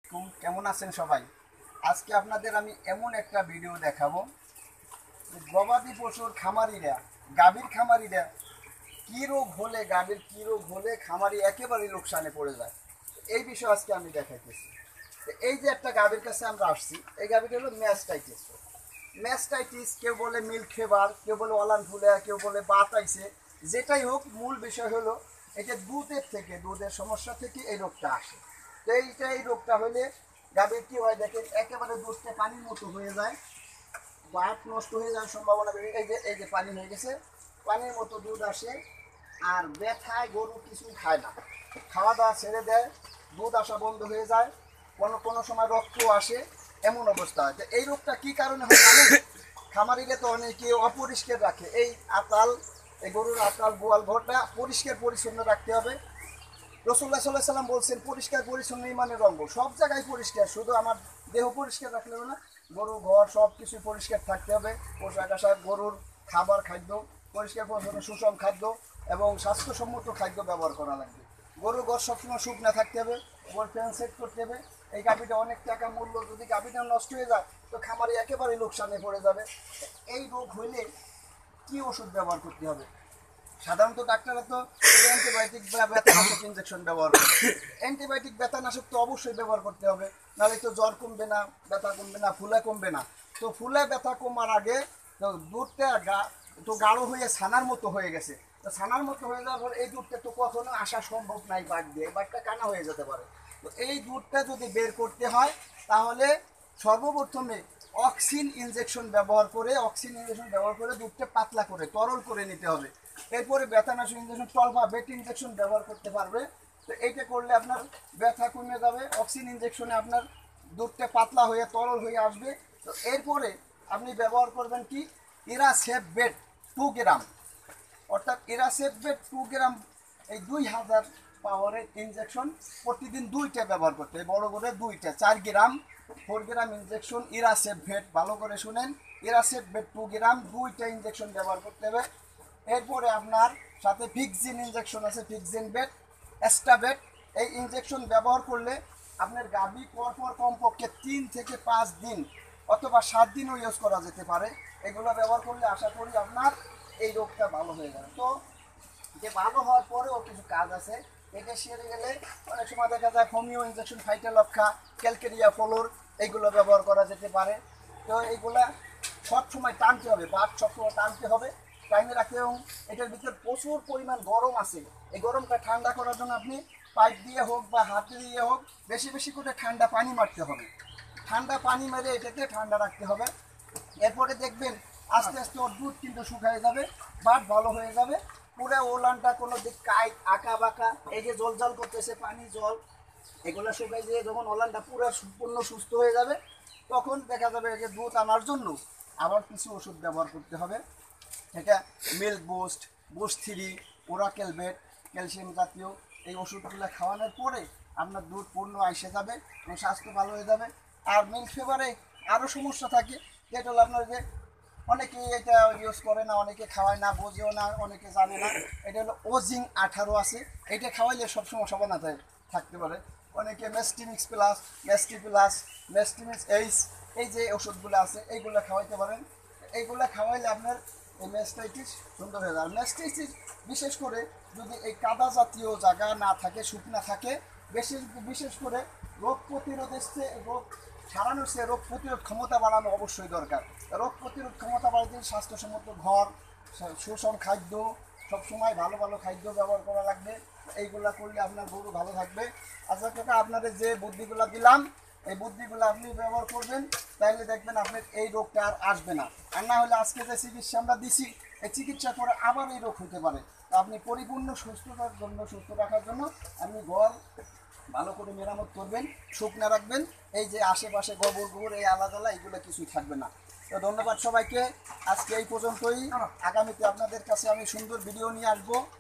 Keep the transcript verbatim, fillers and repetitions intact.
কেমন আছেন সবাই? আজকে আপনাদের আমি এমন একটা ভিডিও দেখাবো যে গবাদি পশুর খামারিরা, গাভীর খামারিরা কী রোগ হলে, গাভীর কী রোগ হলে খামারি একেবারেই লোকসানে পড়ে যায়। এই বিষয়ে আজকে আমি দেখাইতেছি। এই যে একটা গাভীর কাছে আমরা আসছি, এই গাভীটা হলো ম্যাস্টাইটিস। ম্যাস্টাইটিস কেউ বলে মিল্ক ফিভার, কেউ বলে অলান ফুলে, কেউ বলে বাত আইছে। যেটাই হোক, মূল বিষয় হলো এটা দুধের থেকে, দুধের সমস্যা থেকে এই রোগটা আসে। তো এইটা এই রোগটা হলে গাভীর কী হয় দেখেন, একেবারে দুধটা পানির মতো হয়ে যায়, বাত নষ্ট হয়ে যাওয়ার সম্ভাবনা। এই যে এই যে পানি হয়ে গেছে, পানির মতো দুধ আসে, আর ব্যথায় গরু কিছু খায় না, খাওয়া দাওয়া ছেড়ে দেয়, দুধ আসা বন্ধ হয়ে যায়, কোনো কোনো সময় রক্ত আসে, এমন অবস্থা হয়। এই রোগটা কী কারণে হয় জানেন? খামারিরা তো অনেকে অপরিষ্কার রাখে। এই আতাল, এই গরুর আতাল গোয়াল ঘরটা পরিষ্কার পরিচ্ছন্ন রাখতে হবে। রাসূলুল্লাহ সাল্লাল্লাহু আলাইহি ওয়াসাল্লাম বলছেন, পরিষ্কার পরিচ্ছন্ন ইমানের অঙ্গ। সব জায়গায় পরিষ্কার, শুধু আমার দেহ পরিষ্কার রাখলেও না, গরু ঘর সব কিছু পরিষ্কার থাকতে হবে। পোশাক আশাক, গরুর খাবার খাদ্য পরিষ্কার পরিচ্ছন্ন, সুষম খাদ্য এবং স্বাস্থ্যসম্মত খাদ্য ব্যবহার করা লাগবে। গরুর ঘর সবসময় শুকনা থাকতে হবে, ওর ফ্যান সেট করতে হবে। এই গাভীটা অনেক টাকা মূল্য, যদি গাভীটা নষ্ট হয়ে যায় তো খামারি একেবারে লোকসানে পড়ে যাবে। এই রোগ হইলে কী ওষুধ ব্যবহার করতে হবে? সাধারণত ডাক্তাররা তো অ্যান্টিবায়োটিক বা ব্যথানাশক ইঞ্জেকশন ব্যবহার করে। অ্যান্টিবায়োটিক ব্যথানাশক তো অবশ্যই ব্যবহার করতে হবে, নাহলে তো জ্বর কমবে না, ব্যথা কমবে না, ফুলে কমবে না। তো ফুলে ব্যথা কমার আগে দুধটা গা তো গাঢ় হয়ে ছানার মতো হয়ে গেছে, তো ছানার মতো হয়ে যাওয়ার পর এই দুধটা তো কখনো আসা সম্ভব নাই বাট দিয়ে, বাটটা কানা হয়ে যেতে পারে। তো এই দুধটা যদি বের করতে হয় তাহলে সর্বপ্রথমে অক্সিন ইনজেকশন ব্যবহার করে অক্সিন ইনজেকশন ব্যবহার করে দুধটা পাতলা করে তরল করে নিতে হবে। এরপরে ব্যথানাশক ইনজেকশন, টল বা বেট ইনজেকশন ব্যবহার করতে পারবে। তো এইটা করলে আপনার ব্যথা কমে যাবে। অক্সিন ইনজেকশনে আপনার দুধটা পাতলা হয়ে তরল হয়ে আসবে। তো এরপরে আপনি ব্যবহার করবেন কি, ইরাসেপ বেট টু গ্রাম, অর্থাৎ ইরাসেপ বেট টু গ্রাম, এই দুই হাজার পাওয়ারের ইনজেকশন প্রতিদিন দুইটা ব্যবহার করতে হবে। বড় করে দুইটা, চার গ্রাম ফোর গ্রাম ইনজেকশন ইরাসেপ ভেট, ভালো করে শুনেন, ইরাসেপ ভেট টু গ্রাম, দুইটা ইনজেকশন ব্যবহার করতে হবে। এরপরে আপনার সাথে ফিক্সিন ইনজেকশন আছে, ফিক্সিন বেট, এস্টাবেট। এই ইনজেকশন ব্যবহার করলে আপনার গাভী পরপর কমপক্ষে তিন থেকে পাঁচ দিন অথবা সাত দিনও ইউজ করা যেতে পারে। এগুলো ব্যবহার করলে আশা করি আপনার এই রোগটা ভালো হয়ে যাবে। তো যে ভালো হওয়ার পরেও কিছু কাজ আছে, এটা সেরে গেলে অনেক সময় দেখা যায় হোমিও ইনজেকশন, ফাইটালক্ষা, ক্যালকেরিয়া ফলোর, এইগুলো ব্যবহার করা যেতে পারে। তো এইগুলা সবসময় টানতে হবে, বাট সবসময় টানতে হবে, টাইমে রাখতে। এবং এটার ভিতরে প্রচুর পরিমাণ গরম আছে, এই গরমটা ঠান্ডা করার জন্য আপনি পাইপ দিয়ে হোক বা হাতে দিয়ে হোক বেশি বেশি করে ঠান্ডা পানি মারতে হবে। ঠান্ডা পানি মেরে এটাকে ঠান্ডা রাখতে হবে। এরপরে দেখবেন আস্তে আস্তে ওর দুধ কিন্তু শুকিয়ে যাবে, বাট ভালো হয়ে যাবে। পুরো ওলানটা কোনো দিক কাইট আঁকা বাঁকা, এই যে জল জল করতেছে পানি জল, এগুলো শুকাই দিয়ে যখন ওলানটা পুরো সম্পূর্ণ সুস্থ হয়ে যাবে, তখন দেখা যাবে যে দুধ আনার জন্য আবার কিছু ওষুধ ব্যবহার করতে হবে। এটা মিল্ক বুস্ট, বুস্ট থ্রি, ওরাকেল বেট, ক্যালসিয়াম জাতীয় এই ওষুধগুলো খাওয়ানোর পরে আপনার দুধ পূর্ণ এসে যাবে এবং স্বাস্থ্য ভালো হয়ে যাবে। আর মিল্ক ফিভারে আরও সমস্যা থাকে, যেটা হলো আপনার যে অনেকে এটা ইউজ করে না, অনেকে খাওয়ায় না, বোঝেও না, অনেকে জানে না। এটা হলো ওজিং আঠারো আছে, এটা খাওয়াইলে সবসময় সবাই না থাকতে পারে। অনেকে মেস্টিমিক্স প্লাস, মেস্টি প্লাস, মেস্টিমিক্স এইচ, এই যে ওষুধগুলো আছে এইগুলো খাওয়াইতে পারেন। এইগুলো খাওয়াইলে আপনার এই ম্যাস্টাইটিস সুন্দর হয়ে যায়। ম্যাস্টাইটিস বিশেষ করে যদি এই কাদা জাতীয় জায়গা না থাকে, শুকনা থাকে, বেশি বিশেষ করে রোগ প্রতিরোধের রোগ সারানোর চেয়ে রোগ প্রতিরোধ ক্ষমতা বাড়ানো অবশ্যই দরকার। রোগ প্রতিরোধ ক্ষমতা বাড়াতে স্বাস্থ্যসম্মত ঘর, সুষম খাদ্য, সবসময় ভালো ভালো খাদ্য ব্যবহার করা লাগবে। এইগুলা করলে আপনার গরু ভালো থাকবে। আচ্ছা কাকা, আপনাদের যে বুদ্ধিগুলো দিলাম এই বুদ্ধিগুলো আপনি ব্যবহার করবেন, তাইলে দেখবেন আপনার এই রোগটা আর আসবে না। আর না হলে আজকে যে চিকিৎসা আমরা দিছি, এই চিকিৎসা করে আবার এই রোগ হতে পারে। তো আপনি পরিপূর্ণ সুস্থতার জন্য, সুস্থ রাখার জন্য আপনি ঘর ভালো করে মেরামত করবেন, শুকনা রাখবেন। এই যে আশেপাশে গোবর গোবর এই আলাদা এইগুলো কিছুই থাকবে না। তো ধন্যবাদ সবাইকে, আজকে এই পর্যন্তই। আগামীতে আপনাদের কাছে আমি সুন্দর ভিডিও নিয়ে আসবো।